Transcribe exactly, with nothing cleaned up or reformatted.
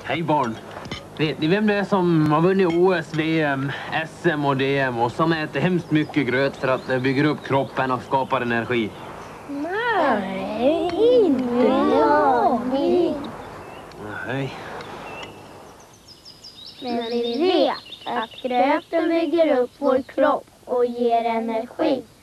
Hej barn. Vet ni vem det är som har vunnit O S, V M, S M och D M och som äter hemskt mycket gröt för att det bygger upp kroppen och skapar energi? Nej, inte en aning. Nej. Men vi vet att gröten bygger upp vår kropp och ger energi.